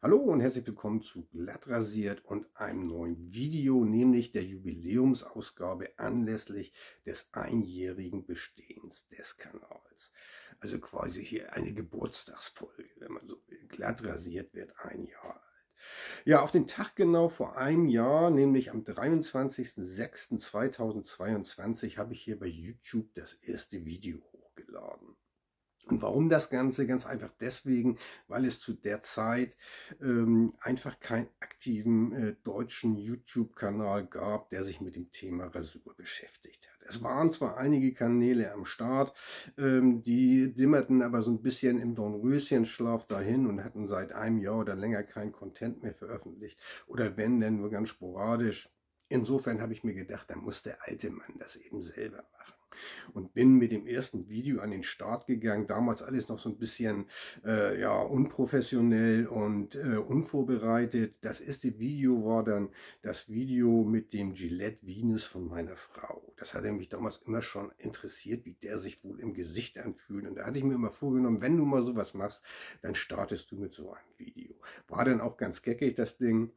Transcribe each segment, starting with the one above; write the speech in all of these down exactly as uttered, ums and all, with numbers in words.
Hallo und herzlich willkommen zu Glattrasiert und einem neuen Video, nämlich der Jubiläumsausgabe anlässlich des einjährigen Bestehens des Kanals. Also quasi hier eine Geburtstagsfolge, wenn man so will. Glattrasiert wird ein Jahr alt. Ja, auf den Tag genau vor einem Jahr, nämlich am dreiundzwanzigsten sechsten zweitausendzweiundzwanzig, habe ich hier bei YouTube das erste Video hochgeladen. Und warum das Ganze? Ganz einfach deswegen, weil es zu der Zeit ähm, einfach keinen aktiven äh, deutschen YouTube-Kanal gab, der sich mit dem Thema Rasur beschäftigt hat. Es waren zwar einige Kanäle am Start, ähm, die dimmerten aber so ein bisschen im Dornröschenschlaf dahin und hatten seit einem Jahr oder länger kein Content mehr veröffentlicht. Oder wenn, denn nur ganz sporadisch. Insofern habe ich mir gedacht, da muss der alte Mann das eben selber machen. Und bin mit dem ersten Video an den Start gegangen, damals alles noch so ein bisschen äh, ja, unprofessionell und äh, unvorbereitet. Das erste Video war dann das Video mit dem Gillette Venus von meiner Frau. Das hatte mich damals immer schon interessiert, wie der sich wohl im Gesicht anfühlt. Und da hatte ich mir immer vorgenommen, wenn du mal sowas machst, dann startest du mit so einem Video. War dann auch ganz geckig, das Ding.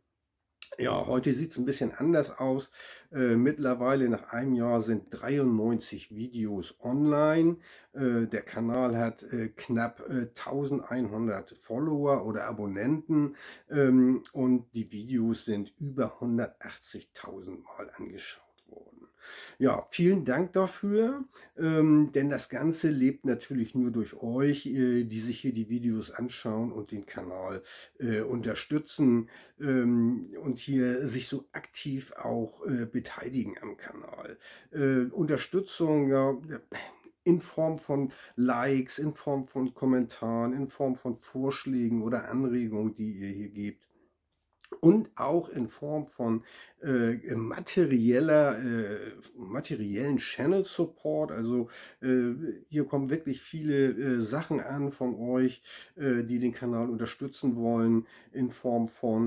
Ja, heute sieht es ein bisschen anders aus. Äh, mittlerweile nach einem Jahr sind dreiundneunzig Videos online. Äh, der Kanal hat äh, knapp äh, eintausendeinhundert Follower oder Abonnenten ähm, und die Videos sind über hundertachtzigtausend Mal angeschaut worden. Ja, vielen Dank dafür, ähm, denn das Ganze lebt natürlich nur durch euch, äh, die sich hier die Videos anschauen und den Kanal äh, unterstützen ähm, und hier sich so aktiv auch äh, beteiligen am Kanal. Äh, Unterstützung, ja, in Form von Likes, in Form von Kommentaren, in Form von Vorschlägen oder Anregungen, die ihr hier gebt. Und auch in Form von äh, materieller, äh, materiellen Channel Support. Also äh, hier kommen wirklich viele äh, Sachen an von euch, äh, die den Kanal unterstützen wollen, in Form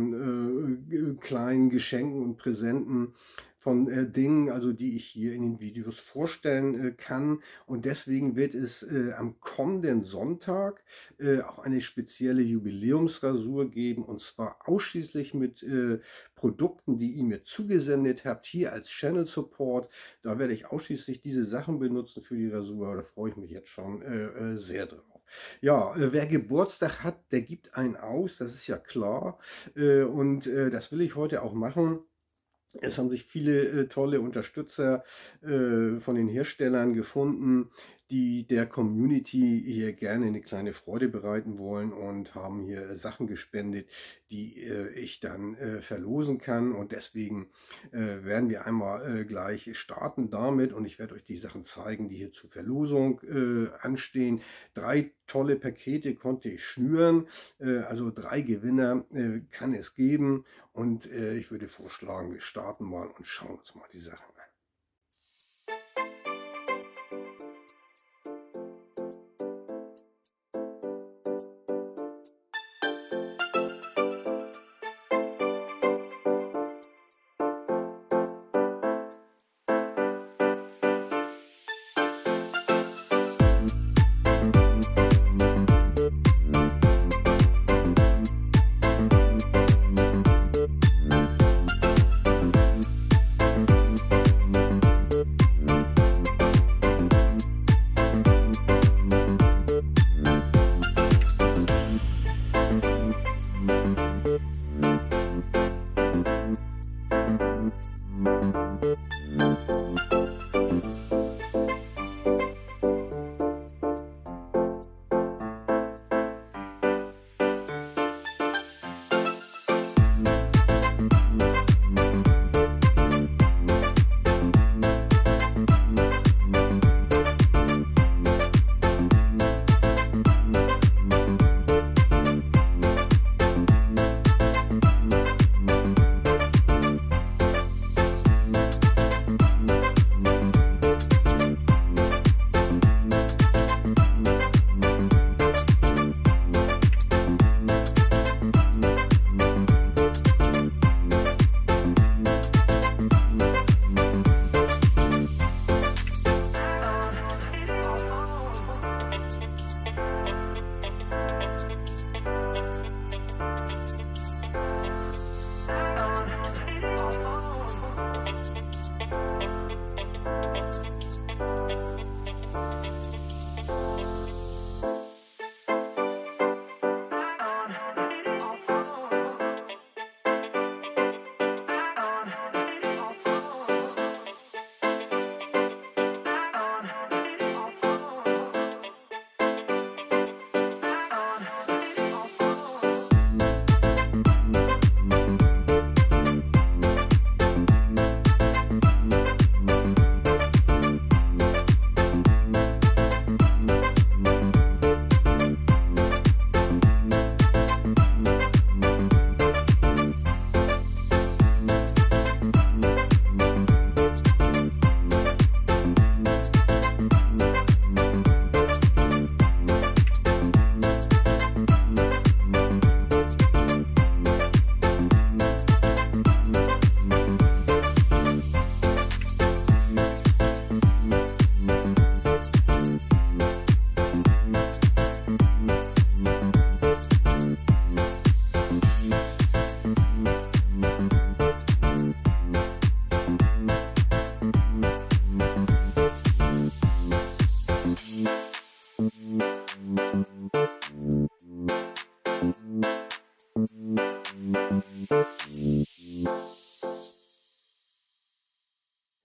von äh, kleinen Geschenken und Präsenten. Von äh, Dingen, also die ich hier in den Videos vorstellen äh, kann. Und deswegen wird es äh, am kommenden Sonntag äh, auch eine spezielle Jubiläumsrasur geben. Und zwar ausschließlich mit äh, Produkten, die ihr mir zugesendet habt, hier als Channel Support. Da werde ich ausschließlich diese Sachen benutzen für die Rasur. Da freue ich mich jetzt schon äh, äh, sehr drauf. Ja, äh, wer Geburtstag hat, der gibt einen aus, das ist ja klar. Äh, und äh, das will ich heute auch machen. Es haben sich viele äh, tolle Unterstützer äh, von den Herstellern gefunden, die der Community hier gerne eine kleine Freude bereiten wollen und haben hier Sachen gespendet, die äh, ich dann äh, verlosen kann. Und deswegen äh, werden wir einmal äh, gleich starten damit und ich werde euch die Sachen zeigen, die hier zur Verlosung äh, anstehen. Drei tolle Pakete konnte ich schnüren, äh, also drei Gewinner äh, kann es geben und äh, ich würde vorschlagen, wir starten mal und schauen uns mal die Sachen an.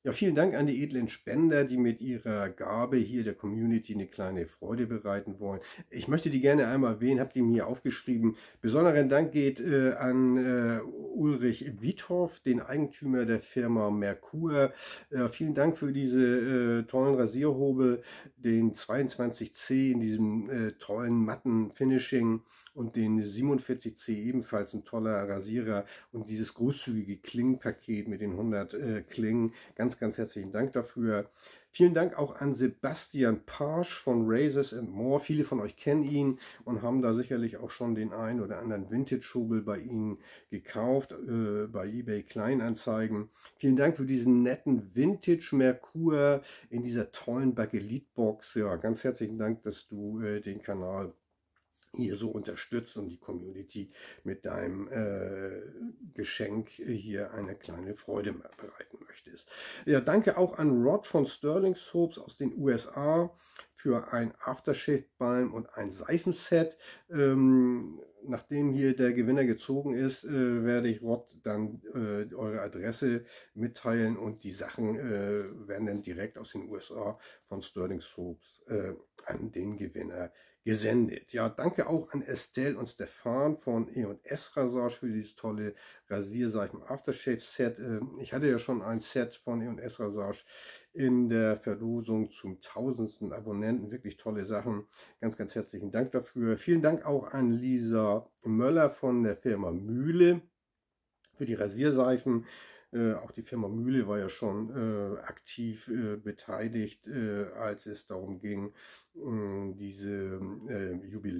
Ja, vielen Dank an die edlen Spender, die mit ihrer Gabe hier der Community eine kleine Freude bereiten wollen. Ich möchte die gerne einmal erwähnen, habe die mir aufgeschrieben. Besonderen Dank geht äh, an äh, Ulrich Wiethoff, den Eigentümer der Firma Merkur. Äh, vielen Dank für diese äh, tollen Rasierhobel, den zweiundzwanzig C in diesem äh, tollen matten Finishing und den siebenundvierzig C ebenfalls ein toller Rasierer und dieses großzügige Klingenpaket mit den hundert äh, Klingen. Ganz, ganz herzlichen Dank dafür. Vielen Dank auch an Sebastian Parsch von Razors and More. Viele von euch kennen ihn und haben da sicherlich auch schon den einen oder anderen Vintage-Hobel bei Ihnen gekauft, äh, bei eBay Kleinanzeigen. Vielen Dank für diesen netten Vintage Merkur in dieser tollen Bakelit-Box. Ja, ganz herzlichen Dank, dass du äh, den Kanal hier so unterstützt und die Community mit deinem äh, Geschenk hier eine kleine Freude bereiten möchtest. Ja, danke auch an Rod von Sterling Soaps aus den U S A für ein Aftershave-Balm und ein Seifenset. Ähm, nachdem hier der Gewinner gezogen ist, äh, werde ich Rod dann äh, eure Adresse mitteilen und die Sachen äh, werden dann direkt aus den U S A von Sterling Soaps äh, an den Gewinner gesendet. Ja, danke auch an Estelle und Stefan von E und S Rasage für dieses tolle Rasierseifen Aftershave Set. Ich hatte ja schon ein Set von E und S Rasage in der Verlosung zum tausendsten Abonnenten. Wirklich tolle Sachen. Ganz, ganz herzlichen Dank dafür. Vielen Dank auch an Lisa Möller von der Firma Mühle für die Rasierseifen. Äh, auch die Firma Mühle war ja schon äh, aktiv äh, beteiligt, äh, als es darum ging, äh, diese äh,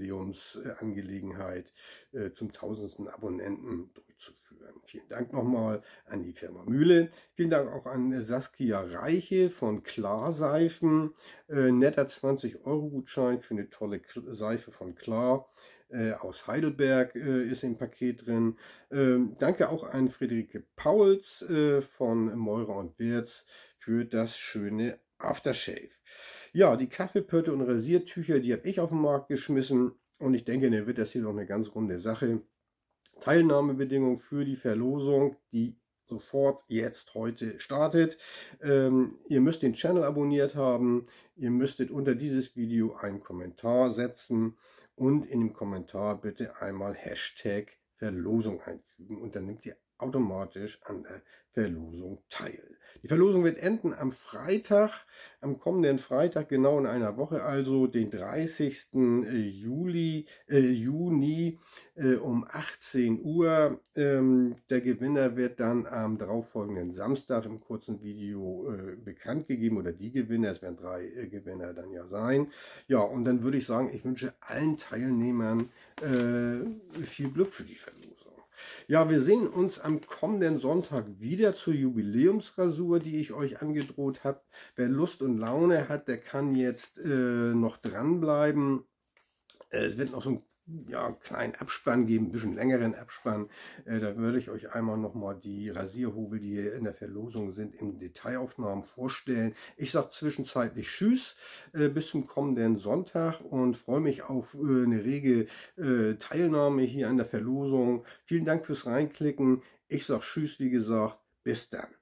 Jubiläumsangelegenheit äh, zum tausendsten Abonnenten durchzuführen. Vielen Dank nochmal an die Firma Mühle. Vielen Dank auch an Saskia Reiche von Klar-Seifen. Äh, netter zwanzig Euro Gutschein für eine tolle Seife von Klar. Äh, aus Heidelberg äh, ist im Paket drin. Ähm, danke auch an Friederike Pauls äh, von Meurer und Wirz für das schöne Aftershave. Ja, die Kaffeepötte und Rasiertücher, die habe ich auf den Markt geschmissen und ich denke, dann wird das hier noch eine ganz runde Sache. Teilnahmebedingungen für die Verlosung, die sofort jetzt heute startet. Ähm, ihr müsst den Channel abonniert haben, ihr müsstet unter dieses Video einen Kommentar setzen und in dem Kommentar bitte einmal Hashtag Verlosung einfügen und dann nehmt ihr automatisch an der Verlosung teil. Die Verlosung wird enden am Freitag, am kommenden Freitag, genau in einer Woche, also den dreißigsten Juli, äh, Juni äh, um achtzehn Uhr. Ähm, der Gewinner wird dann am darauffolgenden Samstag im kurzen Video äh, bekannt gegeben oder die Gewinner, es werden drei äh, Gewinner dann ja sein. Ja, und dann würde ich sagen, ich wünsche allen Teilnehmern äh, viel Glück für die Verlosung. Ja, wir sehen uns am kommenden Sonntag wieder zur Jubiläumsrasur, die ich euch angedroht habe. Wer Lust und Laune hat, der kann jetzt äh, noch dranbleiben. Äh, es wird noch so ein ja, kleinen Abspann geben, ein bisschen längeren Abspann. Äh, da würde ich euch einmal nochmal die Rasierhobel, die hier in der Verlosung sind, in Detailaufnahmen vorstellen. Ich sage zwischenzeitlich Tschüss, äh, bis zum kommenden Sonntag und freue mich auf äh, eine rege äh, Teilnahme hier an der Verlosung. Vielen Dank fürs Reinklicken. Ich sage Tschüss, wie gesagt, bis dann.